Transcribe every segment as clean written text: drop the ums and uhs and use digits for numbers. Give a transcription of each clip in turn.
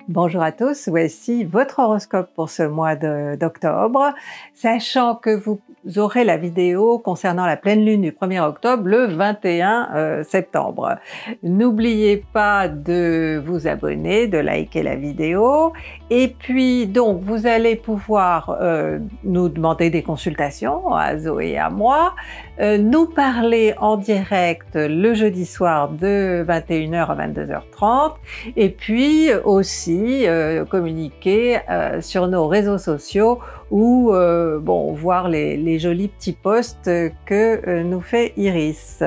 Bonjour à tous, voici votre horoscope pour ce mois d'octobre, sachant que vous aurez la vidéo concernant la pleine lune du 1er octobre le 21 septembre. N'oubliez pas de vous abonner, de liker la vidéo, et puis donc vous allez pouvoir nous demander des consultations à Zoé et à moi, nous parler en direct le jeudi soir de 21h à 22h30, et puis aussi communiquer sur nos réseaux sociaux ou voir les jolis petits posts que nous fait Iris.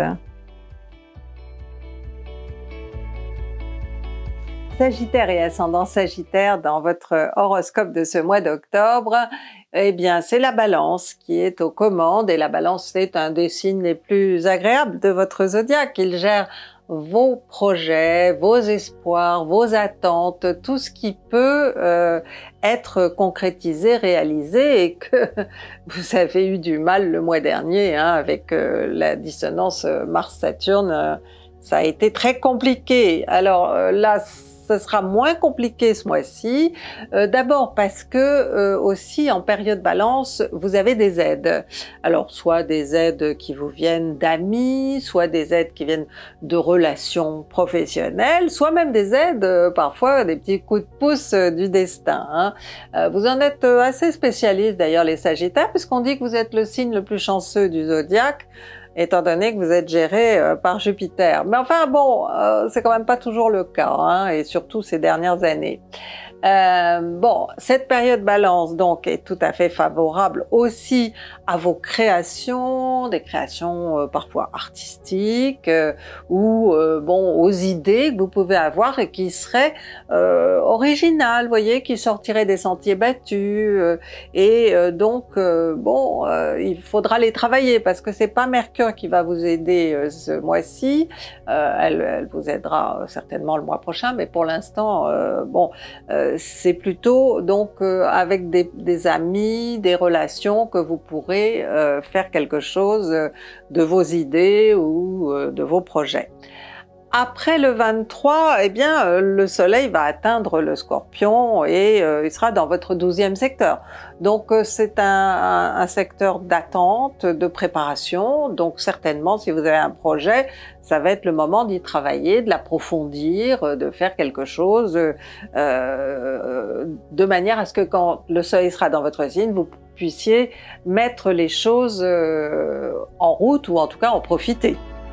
Sagittaire et ascendant Sagittaire, dans votre horoscope de ce mois d'octobre, eh bien c'est la Balance qui est aux commandes, et la Balance c'est un des signes les plus agréables de votre zodiaque. Il gère vos projets, vos espoirs, vos attentes, tout ce qui peut être concrétisé, réalisé, et que vous avez eu du mal le mois dernier avec la dissonance Mars-Saturne. Ça a été très compliqué. Alors là, ce sera moins compliqué ce mois-ci. D'abord parce que aussi en période Balance, vous avez des aides. Alors soit des aides qui vous viennent d'amis, soit des aides qui viennent de relations professionnelles, soit même des aides, parfois des petits coups de pouce du destin. Vous en êtes assez spécialiste d'ailleurs les Sagittaires, puisqu'on dit que vous êtes le signe le plus chanceux du zodiaque, étant donné que vous êtes géré par Jupiter. Mais enfin bon, c'est quand même pas toujours le cas, et surtout ces dernières années. Cette période Balance donc est tout à fait favorable aussi à vos créations, des créations parfois artistiques, ou aux idées que vous pouvez avoir et qui seraient originales, vous voyez, qui sortiraient des sentiers battus, il faudra les travailler, parce que c'est pas Mercure qui va vous aider ce mois-ci. Elle vous aidera certainement le mois prochain, mais pour l'instant c'est plutôt donc avec des amis, des relations, que vous pourrez faire quelque chose de vos idées ou de vos projets. Après le 23, eh bien, le soleil va atteindre le Scorpion et il sera dans votre 12e secteur. Donc c'est un secteur d'attente, de préparation. Donc certainement, si vous avez un projet, ça va être le moment d'y travailler, de l'approfondir, de faire quelque chose de manière à ce que quand le soleil sera dans votre signe, vous puissiez mettre les choses en route, ou en tout cas en profiter.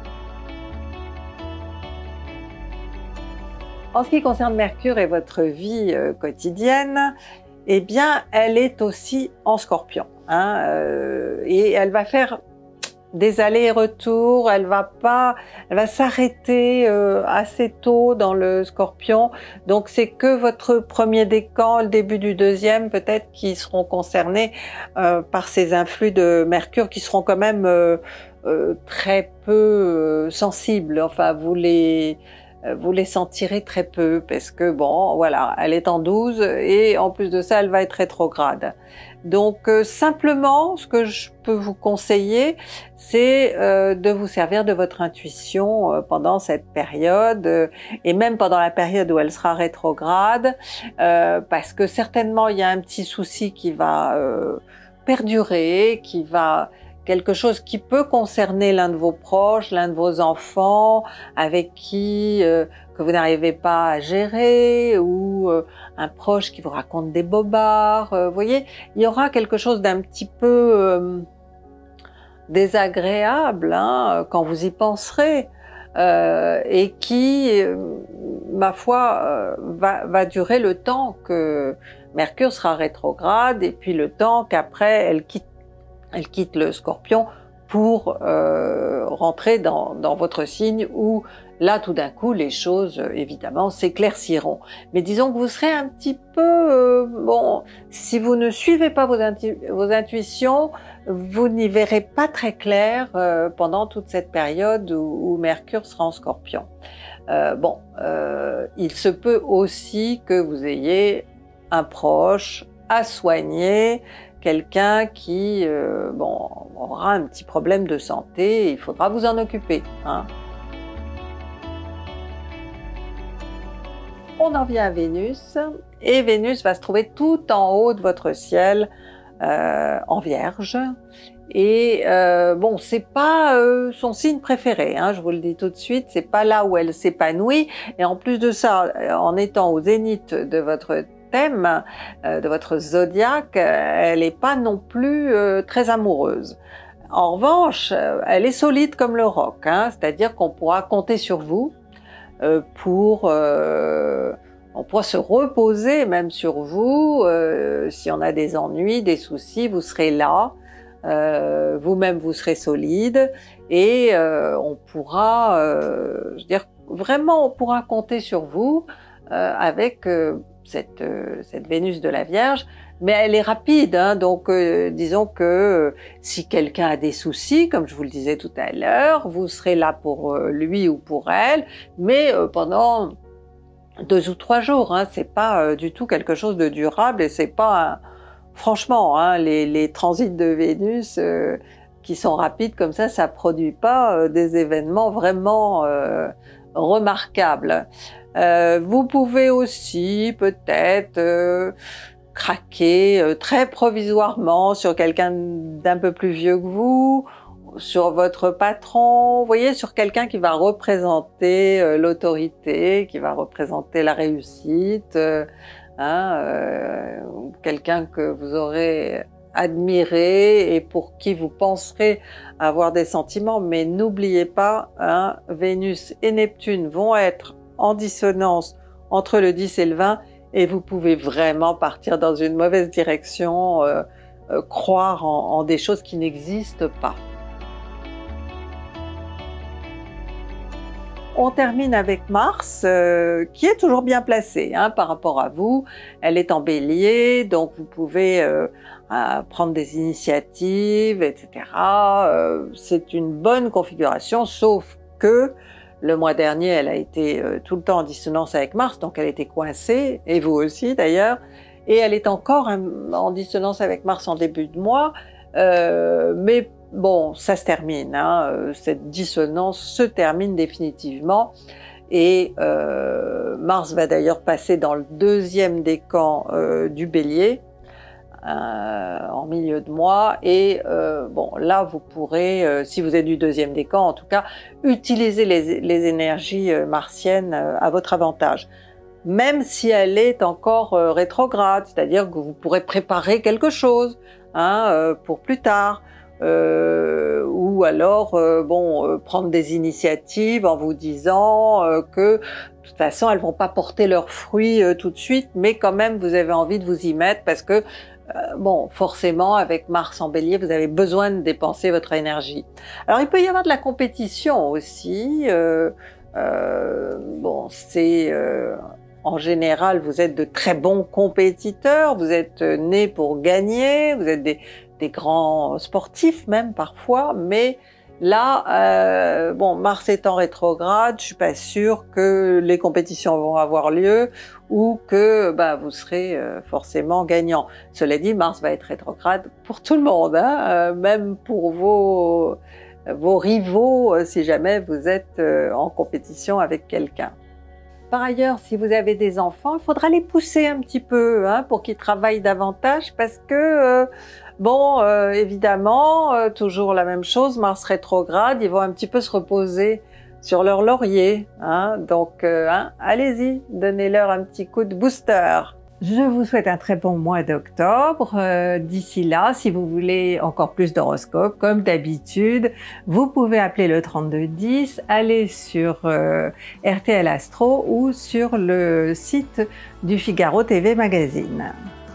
En ce qui concerne Mercure et votre vie quotidienne, eh bien, elle est aussi en Scorpion, et elle va faire des allers et retours. Elle va s'arrêter assez tôt dans le Scorpion. Donc c'est que votre premier décan, le début du deuxième peut-être, qui seront concernés par ces influx de Mercure, qui seront quand même très peu sensibles. Enfin, vous les sentirez très peu, parce que voilà, elle est en 12 et en plus de ça, elle va être rétrograde. Donc simplement, ce que je peux vous conseiller, c'est de vous servir de votre intuition pendant cette période, et même pendant la période où elle sera rétrograde, parce que certainement il y a un petit souci qui va perdurer, quelque chose qui peut concerner l'un de vos proches, l'un de vos enfants, avec qui que vous n'arrivez pas à gérer, ou un proche qui vous raconte des bobards. Vous voyez, il y aura quelque chose d'un petit peu désagréable quand vous y penserez, et qui, ma foi, va durer le temps que Mercure sera rétrograde, et puis le temps qu'après elle quitte le Scorpion pour rentrer dans votre signe, où là tout d'un coup les choses évidemment s'éclairciront. Mais disons que vous serez un petit peu si vous ne suivez pas vos intuitions, vous n'y verrez pas très clair pendant toute cette période où Mercure sera en Scorpion. Il se peut aussi que vous ayez un proche à soigner, quelqu'un qui aura un petit problème de santé, il faudra vous en occuper. on en vient à Vénus, et Vénus va se trouver tout en haut de votre ciel en Vierge. Et bon, c'est pas son signe préféré, hein, je vous le dis tout de suite, c'est pas là où elle s'épanouit. Et en plus de ça, en étant au zénith de votre thème, de votre zodiaque, elle n'est pas non plus très amoureuse. En revanche, elle est solide comme le roc, hein, c'est-à-dire qu'on pourra compter sur vous on pourra se reposer même sur vous. Si on a des ennuis, des soucis, vous serez là. Vous-même, vous serez solide et on pourra, je veux dire, vraiment, on pourra compter sur vous avec cette Vénus de la Vierge. Mais elle est rapide, hein, donc disons que si quelqu'un a des soucis, comme je vous le disais tout à l'heure, vous serez là pour lui ou pour elle, mais pendant 2 ou 3 jours, hein, c'est pas du tout quelque chose de durable et c'est pas, franchement, hein, les transits de Vénus qui sont rapides comme ça produit pas des événements vraiment remarquables. Vous pouvez aussi peut-être craquer très provisoirement sur quelqu'un d'un peu plus vieux que vous, sur votre patron, vous voyez, sur quelqu'un qui va représenter l'autorité, qui va représenter la réussite, quelqu'un que vous aurez admiré et pour qui vous penserez avoir des sentiments. Mais n'oubliez pas, hein, Vénus et Neptune vont être en dissonance entre le 10 et le 20, et vous pouvez vraiment partir dans une mauvaise direction, croire en des choses qui n'existent pas. On termine avec Mars, qui est toujours bien placée hein, par rapport à vous. Elle est en Bélier, donc vous pouvez prendre des initiatives, etc. C'est une bonne configuration, sauf que le mois dernier, elle a été tout le temps en dissonance avec Mars, donc elle était coincée, et vous aussi d'ailleurs, et elle est encore en dissonance avec Mars en début de mois, mais bon, ça se termine, hein, cette dissonance se termine définitivement, et Mars va d'ailleurs passer dans le 2e décan du Bélier, en milieu de mois, et bon là vous pourrez, si vous êtes du 2e décan en tout cas, utiliser les énergies martiennes à votre avantage, même si elle est encore rétrograde, c'est-à-dire que vous pourrez préparer quelque chose hein, pour plus tard, ou alors prendre des initiatives en vous disant que de toute façon elles vont pas porter leurs fruits tout de suite, mais quand même vous avez envie de vous y mettre parce que bon, forcément, avec Mars en Bélier, vous avez besoin de dépenser votre énergie. Alors, il peut y avoir de la compétition aussi. Bon, c'est en général, vous êtes de très bons compétiteurs, vous êtes nés pour gagner, vous êtes des grands sportifs même parfois, mais là, bon, Mars étant rétrograde, je suis pas sûre que les compétitions vont avoir lieu ou que vous serez forcément gagnant. Cela dit, Mars va être rétrograde pour tout le monde, hein, même pour vos rivaux si jamais vous êtes en compétition avec quelqu'un. Par ailleurs, si vous avez des enfants, il faudra les pousser un petit peu hein, pour qu'ils travaillent davantage parce que bon, évidemment, toujours la même chose, Mars rétrograde, ils vont un petit peu se reposer sur leur laurier, hein, donc allez-y, donnez-leur un petit coup de booster. Je vous souhaite un très bon mois d'octobre. D'ici là, si vous voulez encore plus d'horoscopes, comme d'habitude, vous pouvez appeler le 3210, aller sur RTL Astro ou sur le site du Figaro TV Magazine.